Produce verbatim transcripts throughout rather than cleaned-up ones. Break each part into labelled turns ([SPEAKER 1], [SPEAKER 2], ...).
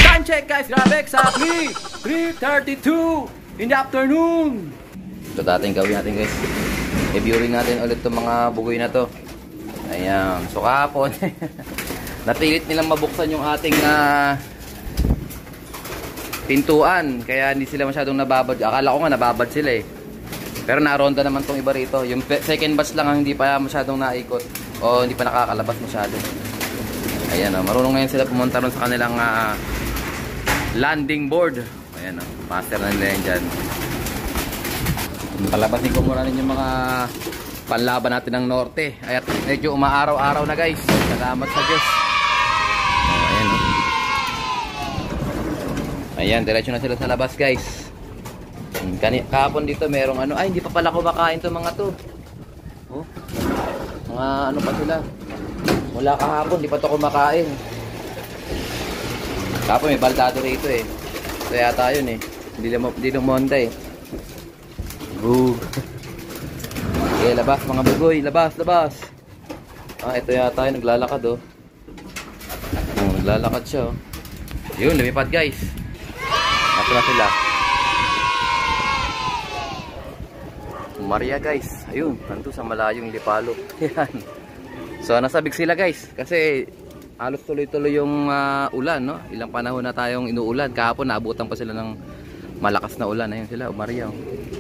[SPEAKER 1] Time check guys, grabe, exactly three thirty-two in the afternoon. Ito dating gawin natin guys, i-viewing natin ulit itong mga bugoy na to. Ayan, so kahapon napilit nilang mabuksan yung ating uh, pintuan, kaya hindi sila masyadong nababad. Akala ko nga nababad sila eh, pero naronda naman tong iba rito. Yung second batch lang ang hindi pa masyadong naikot o hindi pa nakakalabas masyado. Ayan o, marunong ngayon sila pumunta ron sa kanilang uh, landing board. Ayan o, master na nila yan dyan. Palabasin ko muna rin yung mga panlaban natin ng norte. Ayan, medyo umaaraw-araw na guys. Salamat sa Diyos. O, ayan o. Ayan, diretso na sila sa labas guys. Kahapon dito merong ano, ay hindi pa pala kumakain to mga to. Oh, mga ano pa sila. Mula kahapon, di pa ito kumakain. Kahapon may baldado rito eh. Ito yata yun eh. Hindi lumonda eh. Boo. Okay, labas mga bugoy. Labas, labas. Ah, ito yata yun. Naglalakad oh. Oh, naglalakad siya oh. Yun, lumipad guys. Ito na sila. Maria guys. Ayun, nandun sa malayong Lipalo. Yan. So nasabik sila guys kasi halos tuloy-tuloy yung uh, ulan, no? Ilang panahon na tayong inuulan. Kahapon naabutan pa sila ng malakas na ulan. Ayun sila, umariyaw.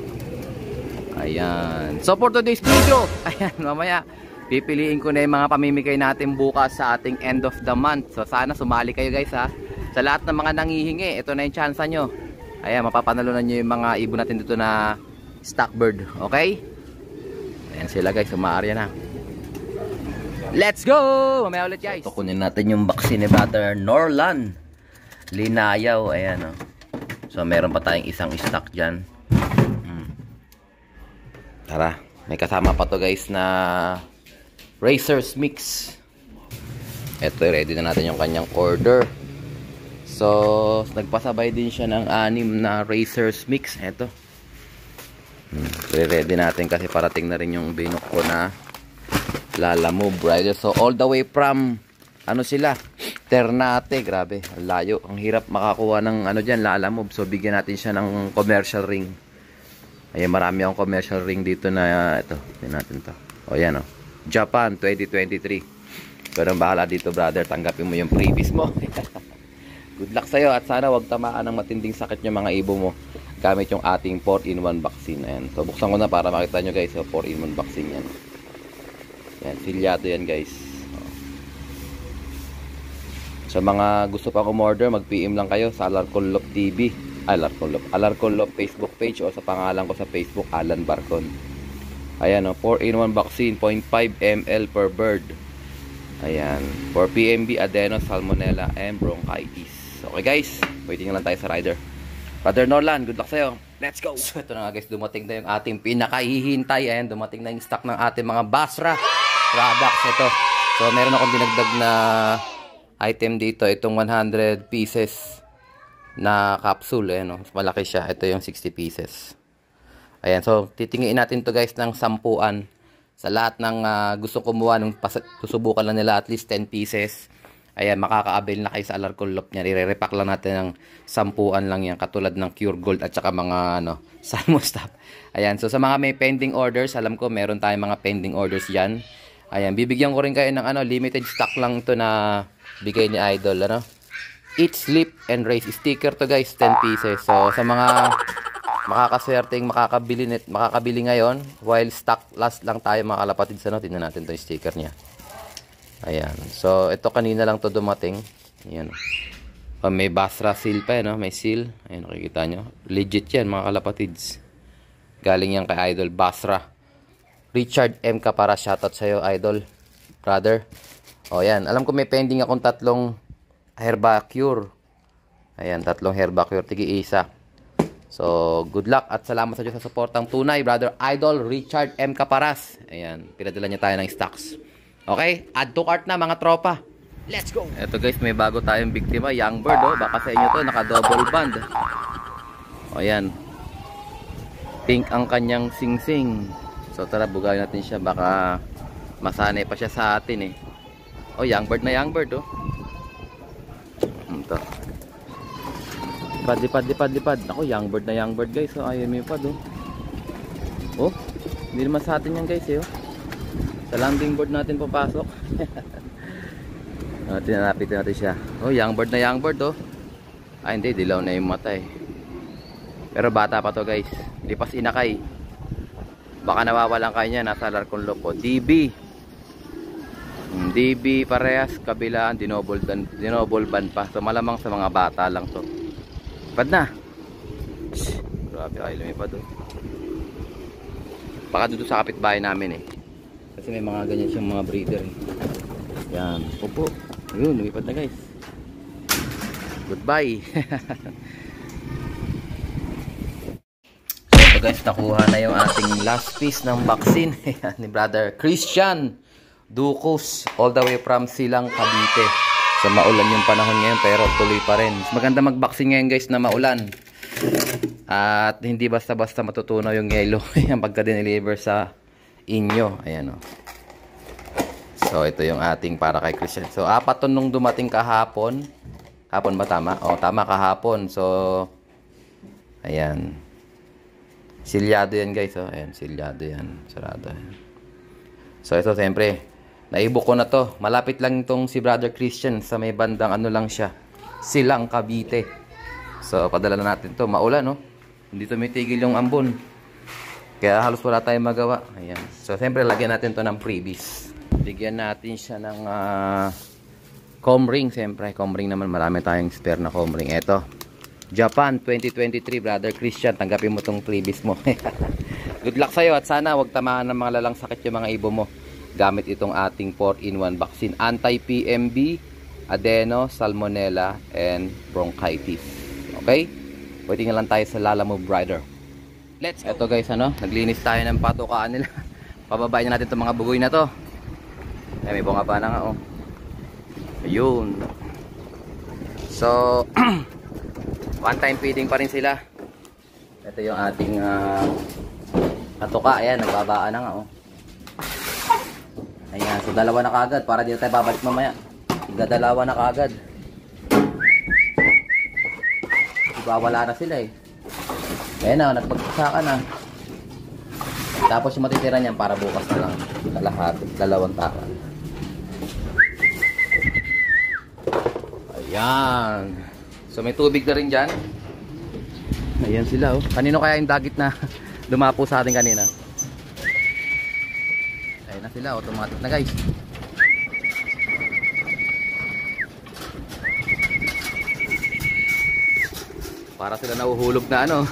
[SPEAKER 1] Ayan. So for today's video, ayan, mamaya pipiliin ko na yung mga pamimigay natin bukas sa ating end of the month. So sana sumali kayo guys ha. Sa lahat ng mga nangihingi, ito na yung chance nyo. Ayan, mapapanalunan nyo yung mga ibon natin dito na stock bird. Okay? Ayan sila guys, umaarya na. Let's go! Mamaya ulit guys. So, kunin natin yung vaccine ni Brother Norlan Linayaw. Ayan o. Oh. So meron pa tayong isang stock dyan. hmm. Tara, may kasama pa to guys na Racers Mix. Eto, ready na natin yung kanyang order. So nagpasabay din siya ng anim na Racers Mix. Eto, hmm. ready natin kasi parating na rin yung binok ko na Lalamove rider. So all the way from ano sila, Ternate. Grabe, ang layo. Ang hirap makakuha ng ano dyan, Lalamove. So bigyan natin siya ng commercial ring. Ayan, marami akong commercial ring dito na ito. Tignan natin to. O yan o, Japan twenty twenty-three. Pero bahala dito brother, tanggapin mo yung previous mo. Good luck sa'yo at sana wag tamaan ng matinding sakit yung mga ibo mo gamit yung ating four in one vaccine. Ayan. So buksan ko na para makita nyo guys. So four in one vaccine yan. Yan, silyado yan guys. Sa mga gusto pa kumorder, mag-P M lang kayo sa Alarconlop T V. Alarconlop, Alarconlop Facebook page o sa pangalan ko sa Facebook, Alan Barcon. Ayan o, four in one vaccine, zero point five milliliters per bird. Ayan, for P M B, adeno, salmonella, and bronchitis. Okay guys, waiting lang tayo sa rider. Brother Norlan, good luck sa'yo. Let's go! So ito na nga guys, dumating na yung ating pinakahihintay. Ayan, dumating na yung stock ng ating mga Basra products ito. So meron akong dinagdag na item dito, itong one hundred pieces na capsule. Ayan, no? Malaki siya. Ito yung sixty pieces. Ayan, so titingin natin to guys ng sampuan. Sa lahat ng uh, gusto kumuha ng susubukan lang nila at least ten pieces. Ayan, makaka-avail na kayo sa Alarconlop niya. I-repack lang natin ng sampuan lang yan, katulad ng Cure Gold at saka mga ano, Salmo Stop. Ayan, so sa mga may pending orders, alam ko meron tayong mga pending orders diyan. Ayan, bibigyan ko rin kayo ng ano, limited stock lang to na bigay ni Idol, ano? Eat, Sleep, and Race sticker to guys, ten pieces. So sa mga makakaswerteng makakabili net, makakabili ngayon while stock last lang tayo mga kalapatids, ano? Tingnan natin 'tong sticker niya. Ayan. So, ito kanina lang to dumating. Ayan. Oh, may Basra seal pa, no? May seal. Ayan, nakikita nyo. Legit yan, mga kalapatids. Galing yan kay Idol Basra. Richard M. Kapara, shoutout sa'yo, Idol. Brother. O, yan. Alam ko may pending akong tatlong Herbacure. Ayan, tatlong Herbacure. Tigi-isa. So, good luck at salamat sa Diyos sa suportang tunay, Brother Idol Richard M. Kaparas. Ayan, pinadala niya tayo ng stocks. Okay, add to cart na mga tropa. Let's go! Eto guys, may bago tayong biktima, Young Bird, oh. Baka sa inyo to, naka-double band. O yan. Pink ang kanyang sing-sing. So tara, bugayin natin siya. Baka masanay pa siya sa atin eh. O, Young Bird na Young Bird, oh. Ito. Lipad, lipad, lipad, lipad. Ako, young bird na young bird guys. So, ayaw may pad oh. Oh, hindi naman sa atin yan guys eh. Oh. Sa landing board natin papasok. uh, Tinanapit natin siya. Oh, young bird na young bird oh. Ah, hindi, dilaw na yung mata eh. Pero bata pa to guys. Lipas inakay. Baka nawawalan kayo niya. Nasa Alarcon Loop po. D B. D B parehas. Kabilaan. Dinobol, dinobol ban pa. So malamang sa mga bata lang to. Pad na. Grabe kayo lumipad oh. Baka dito sa kapitbahay namin eh. Kasi may mga ganyan siyang mga breeder eh. Yan. Opo. Ayun, lumipad na guys. Goodbye. So guys, nakuha na yung ating last piece ng vaccine ni Brother Christian Ducos, all the way from Silang, Cavite. So maulan yung panahon ngayon pero tuloy pa rin. Maganda mag-vaccine ngayon guys na maulan. At hindi basta-basta matutunaw yung yellow yung pagka-deliver sa inyo. Ayan o. So ito yung ating para kay Christian. So apat ton nung dumating kahapon. Hapon ba tama? O tama kahapon. So ayan. Silyado yan guys. Oh. Ayan, silyado yan. Sarado yan. So ito siyempre. Naibok ko na to. Malapit lang itong si Brother Christian. Sa may bandang ano lang siya. Silang, Cavite. So padala na natin to. Maulan no. Hindi tumitigil yung ambon. Kaya halos wala tayong magawa. Ayan. So siyempre lagyan natin to ng freebies. Bigyan natin siya ng uh, comb ring. Siyempre comb ring naman. Marami tayong spare na comb ring. Ito. Japan twenty twenty-three. Brother Christian. Tanggapin mo tong freebies mo. Good luck sa'yo. At sana wag tamaan ng mga lalang sakit yung mga ibo mo. Gamit itong ating four in one vaccine. Anti-P M B, adeno, salmonella, and bronchitis. Okay? Waiting na lang tayo sa Lala Move Rider. Let's go. Ito guys, ano? Naglinis tayo ng patukaan nila. Pababayin na natin itong mga bugoy na to. Ay, may bunga pa na nga, oh. Ayun. So, one time feeding pa rin sila. Ito yung ating uh, patuka. Ayan, nagbabaan na nga, oh. Ayan, so dalawa na kagad. Para dito tayo babalik mamaya. Tiga dalawa na kagad. Wala na sila eh. Ayan na, nagpagpasaka na. Tapos yung matitira niyan para bukas na lang. Lahat, dalawang taka. Ayan. So may tubig na rin dyan. Ayan sila oh. Kanino kaya yung dagit na lumapo sa atin kanina? Ayan na sila, automatic na guys. Para sila nahuhulog na ano.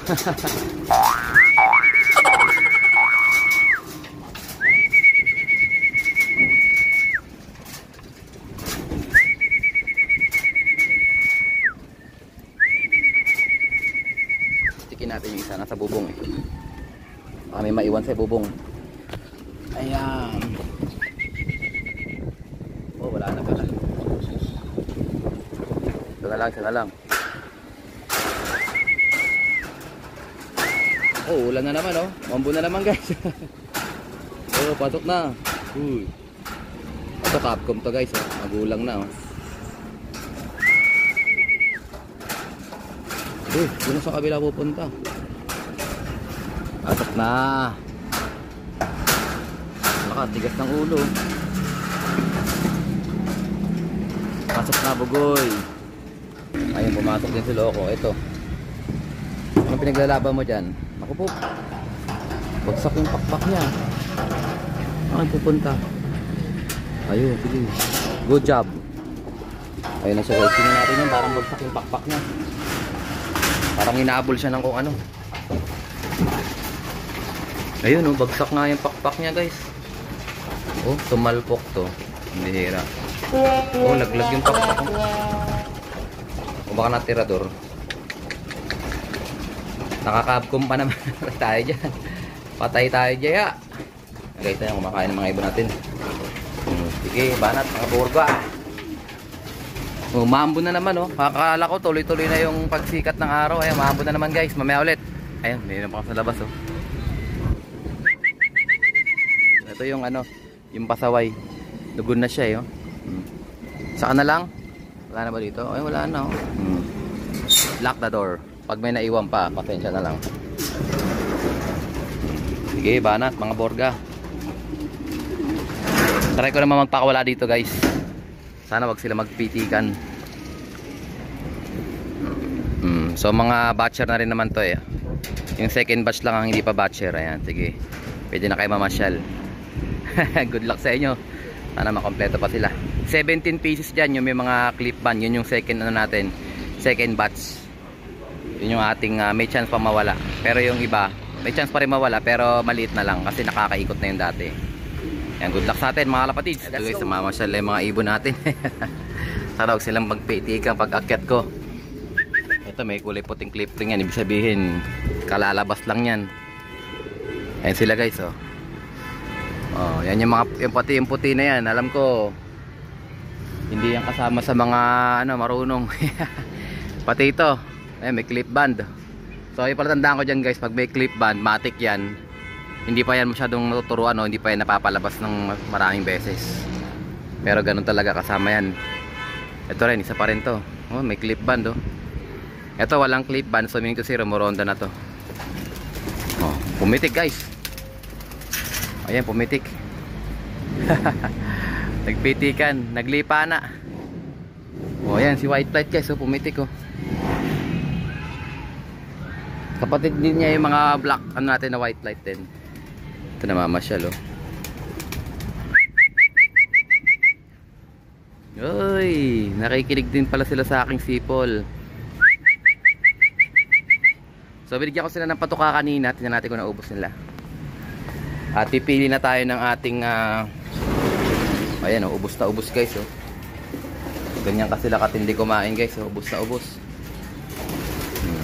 [SPEAKER 1] Tikin natin yung isa nasa bubong eh. Baka may maiwan sa bubong. Ayan. Oh, wala na pala. Ito na lang, ito na lang. Oh, ulan na naman oh. Mambo na naman guys. Oh, pasok na. Uy. Ito Capcom to guys oh. Magulang na oh. Uy, doon sa kabila pupunta. Pasok na. Nakatigas ng ulo. Pasok na bugoy. Ayun, pumasok din si Loco. Ito. Anong pinaglalaban mo dyan? Ako po. Bagsak yung pakpak niya. Saan pupunta? Ayun, sige. Good job. Ayun na siya guys. Tingnan natin yun. Parang bagsak yung pakpak niya. Parang inaabol siya ng kung ano. Ayun oh, bagsak nga yung pakpak niya guys. Oh, tumalpok to. Hindi hira. Oh, laglag yung pakpak. O baka na tirador. Nakakabkom pa naman tayo dyan. Patay tayo dyan. Okay, tayo kumakain ng mga ibon natin. Sige, banat mga burba. Oh, maambon na naman oh. Akala ko tuloy-tuloy na yung pagsikat ng araw. Ayun, maambon na naman guys. Mamaya ulit. Ayun, may na pa sa labas oh. Ito yung ano, yung pasaway. Dugon na siya eh oh. Hmm. Saka na lang? Wala na ba dito? Ay, wala na oh. Hmm. lock the door. Pag may naiwan pa, pasensya na lang. Sige, banat mga borga. Try ko naman magpakawala dito guys. Sana wag sila magpitikan. Hmm, so mga batcher na rin naman to eh. Yung second batch lang ang hindi pa batcher. Ayan, sige. Pwede na kayo mamasyal. Good luck sa inyo. Sana makompleto pa sila. seventeen pieces dyan. Yung may mga clip band. Yun yung second ano natin. Second batch. Yun yung ating uh, may chance pa mawala. Pero yung iba, may chance pa rin mawala. Pero maliit na lang. Kasi nakakaikot na yung dati. Yan, good luck sa atin mga kapatids. Ito guys, mamasyal yung mga ibon natin. Sana huwag silang magpitikan pag akyat ko. Ito may kulay puting clip ring yan. Ibig sabihin kalalabas lang yan. Ayan sila guys oh. Oh, yan yung mga yung puti yung puti na yan. Alam ko hindi yan kasama sa mga ano marunong. Pati ito, ayan, may clip band. So ay pala tandaan ko diyan guys, pag may clip band, matic yan. Hindi pa yan masyadong natuturuan no, hindi pa yan napapalabas ng maraming beses. Pero ganun talaga kasama yan. Ito rin, isa pa rin to. Oh, may clip band oh. Ito walang clip band, so meaning to zero, moronda na to. Oh, pumitik guys. Ayan, pumitik. Nagpitikan, naglipa na. Oh, ayan si white flight guys, oh, pumitik oh. Kapatid din niya yung mga black ano natin na white flight din. Ito namamasyal oh. Uy, nakikinig din pala sila sa aking sipol. So binigyan ko sila ng patuka kanina. Tingnan natin kung naubos nila. At pipili na tayo ng ating uh... ayan oh, ubos na ubos guys oh. Ganyan kasi sila katindi kumain guys oh. Ubos na ubos. hmm.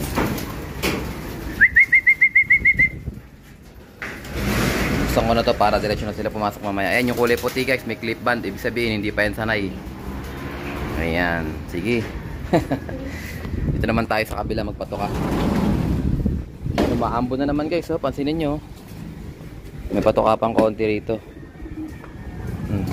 [SPEAKER 1] Gusto ko na to para diretso na sila pumasok mamaya. Ayan yung kulay puti guys, may clip band. Ibig sabihin hindi pa yan sanay. Ayan, sige. Dito naman tayo sa kabila magpatuka. Maambo na naman guys oh, pansinin nyo may patuka pang konti rito. hmm.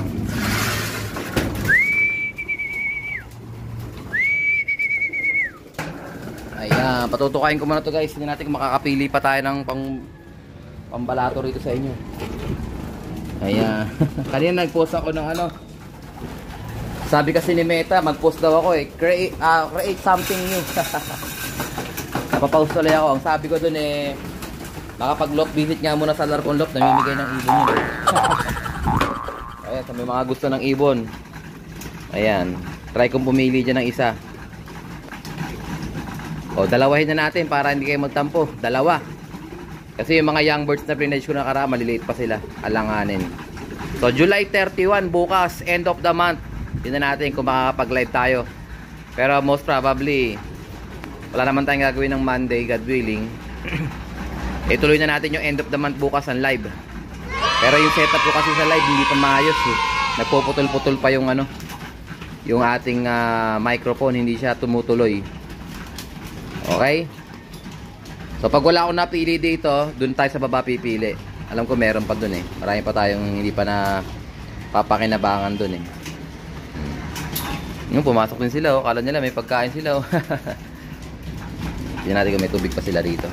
[SPEAKER 1] Ayan, patutukain ko muna to guys. Hindi natin makakapili pa tayo ng pang pambalato rito sa inyo. Ayan. Kanina nag-post ako ng ano, sabi kasi ni Meta mag-post daw ako eh, create, uh, create something new. Napapausto lang ako. Ang sabi ko dun eh, makapag-loft visit nga muna sa Larcon Loft. Namimigay ng ibon yun. Ayan, sa may mga gusto ng ibon. Ayan. Try kong pumili dyan ng isa. O, dalawahin na natin para hindi kayo magtampo. Dalawa. Kasi yung mga young birds na prinage ko na kara, maliliit pa sila. Alanganin. So, July thirty-one, bukas, end of the month. Tingnan natin kung makakapag-live tayo. Pero most probably, wala naman tayong gagawin ng Monday, God willing. Ituloy na natin yung end of the month bukas ang live. Pero yung setup ko kasi sa live hindi pa maayos eh. Nagpuputol-putol pa yung ano, yung ating uh, microphone, hindi siya tumutuloy. Okay? So pag wala akong napili dito, dun tayo sa baba pipili. Alam ko meron pa dun eh. Marami pa tayong hindi pa na papakinabangan dun eh. Yung pumasok din sila oh. Kala nila may pagkain sila oh. Tignan natin kung may tubig pa sila rito.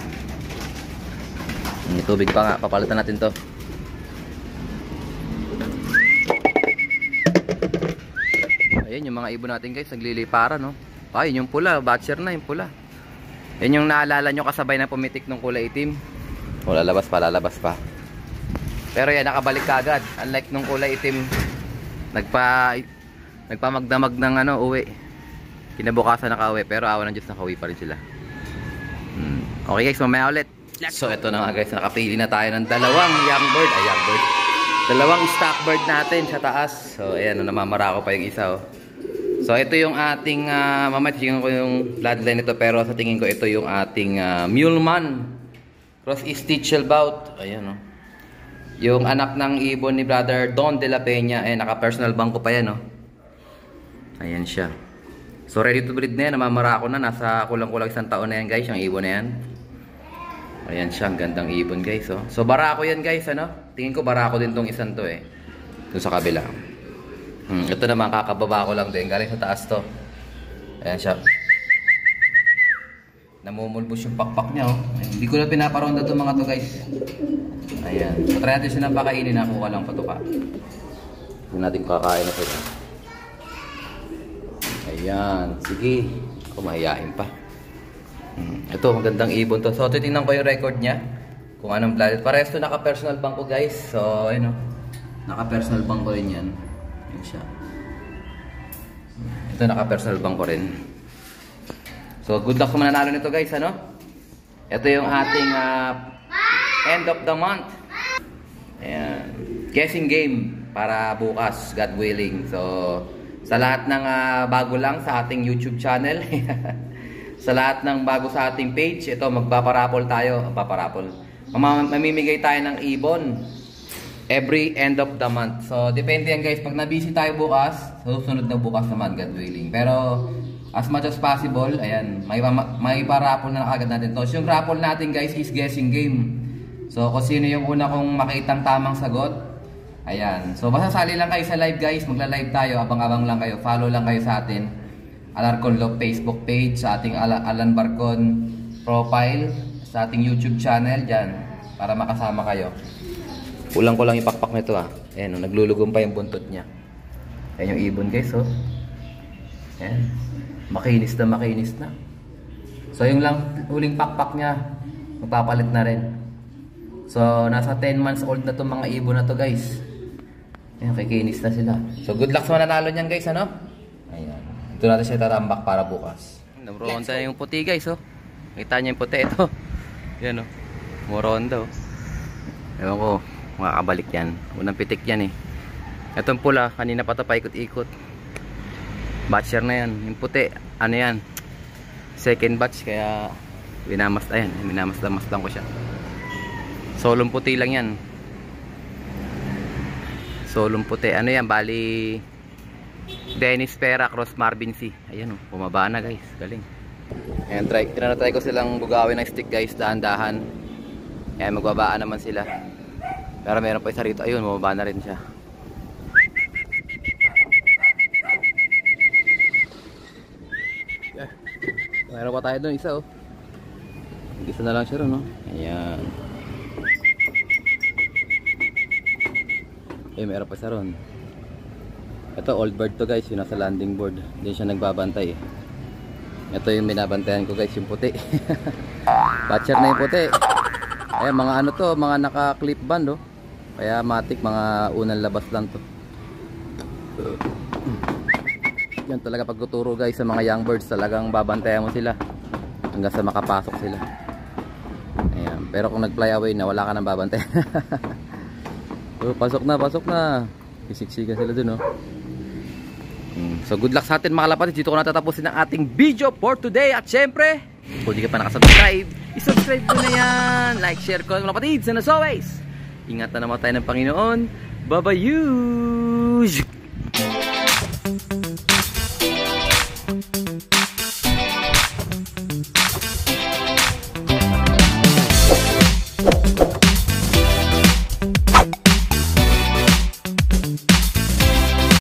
[SPEAKER 1] May tubig pa nga, papalitan natin to. Ayan yung mga ibon natin guys, nagliliparan no. Ayun yung pula, batcher na yung pula. Yan yung naalala nyo kasabay na pumitik ng kulay itim. O lalabas pa, lalabas pa. Pero yan, nakabalik kagad. Unlike nung kulay itim, Nagpa Nagpamagdamag ng ano, uwi. Kinabukasan nakauwi, pero awa ng Diyos nakauwi pa rin sila. Hmm. Okay guys, mamaya ulit. So ito na nga guys, nakapili na tayo ng dalawang young bird, ay young bird. Dalawang stock bird natin sa taas. So ayan, namamara ko pa yung isa oh. So ito yung ating uh, mamaya tingnan ko yung bloodline nito, pero sa tingin ko ito yung ating uh, Muleman Cross Stitch Bout. Ayan oh. Yung anak ng ibon ni Brother Don de la Peña, eh naka personal bank ko pa yan oh. Ayan siya. So ready to breed na yan, namamara ko na, nasa kulang-kulang isang taon na yan guys, yung ibon na yan. Ayan siya, ang gandang ibon guys oh. So barako yan guys ano. Tingin ko barako din tong isang to eh. Doon sa kabila. Hmm, ito naman kakababa ko lang din, galing sa taas to. Ayan siya. Namumulbos yung pakpak niya, oh. Ay, hindi ko na pinaparonda itong mga to, guys. Ayan. So, try natin siya ng pakainin. Nakuha lang patuka. Hindi natin kakain na sila. Ayan. Sige. Ako mahihain pa. Hmm. Ito, magandang ibon to. So, titingnan ko yung record niya. Kung anong blooded. Parehas to naka-personal bank ko, guys. So, ayun, oh. Naka-personal bank ko rin yan. Yan siya. Ito, naka-personal bank ko rin. So, good luck sa mananalo nito, guys, ano? Ito yung ating uh, end of the month. Ayan. Guessing game para bukas, God willing. So, sa lahat ng uh, bago lang sa ating YouTube channel, sa lahat ng bago sa ating page, ito, magpaparapol tayo. Magpaparapol. Mamimigay tayo ng ibon every end of the month. So, depende yan, guys. Pag nabisi tayo bukas, susunod na bukas naman, God willing. Pero, as much as possible, ayan, may, may parapol na agad natin to. So, yung raffle natin, guys, is guessing game. So, kung sino yung una kong makitang tamang sagot, ayan. So, basta sali lang kayo sa live, guys. Magla-live tayo, abang-abang lang kayo. Follow lang kayo sa atin. Alarcon Love Facebook page, sa ating Al Alan Barcon profile, sa ating YouTube channel, dyan, para makasama kayo. Kulang ko lang ipakpak nito, ah. Ayan, oh, naglulugong pa yung buntot niya. Ayan yung ibon, guys, oh. Ayan. Makinis na, makinis na. So, yung lang huling pakpak niya, magpapalit na rin. So, nasa ten months old na itong mga ibon na to, guys. Ayan, kikinis na sila. So, good luck sa mananalo niyan, guys, ano? Ayan. Ito natin siya tarambak para bukas. Namuronda yung puti, guys, oh. Kita niyo yung puti, ito. Yan, oh. Muronda, oh. Ewan ko, makakabalik yan. Unang pitik yan, eh. Itong pula, kanina pa ito paikot-ikot. Batcher na yan. Yung puti, ano yan, second batch, kaya minamas, ayan, minamas-damas lang ko siya. Solong puti lang yan. Solong puti, ano yan, bali Dennis Pera Cross Marvin C. Ayan, oh, bumaba na, guys, galing. Ayan, try, tinatry ko silang bugawin ng stick, guys, dahan-dahan. Ayan, magbabaan naman sila. Pero meron pa isa rito, ayun, bumaba na rin siya. Meron pa tayo doon, isa, oh. Isa na lang siya ron, oh. Ayan. Eh, meron pa isa ron. Ito, old bird to, guys. Yung nasa landing board. Diyan siya nagbabantay, eh. Ito yung binabantayan ko, guys, yung puti. Batcher na yung puti. Ayan, mga ano to, mga naka-clip band, oh. Kaya matik, mga unang labas lang to. Yan talaga pagtuturo, guys, sa mga young birds, talagang babantayan mo sila hanggang sa makapasok sila. Ayan. Pero kung nag-fly away na, wala ka nang babantayan. Oh, pasok na, pasok na. Kisiksikan sila dun, oh. Hmm. So good luck sa atin, mga kapatid. Dito ko natatapusin ang ating video for today. At syempre, kung di ka pa nakasubscribe, isubscribe mo na yan. Like, share ko, mga kapatid. And as always, ingat na naman tayo ng Panginoon. Bye-bye.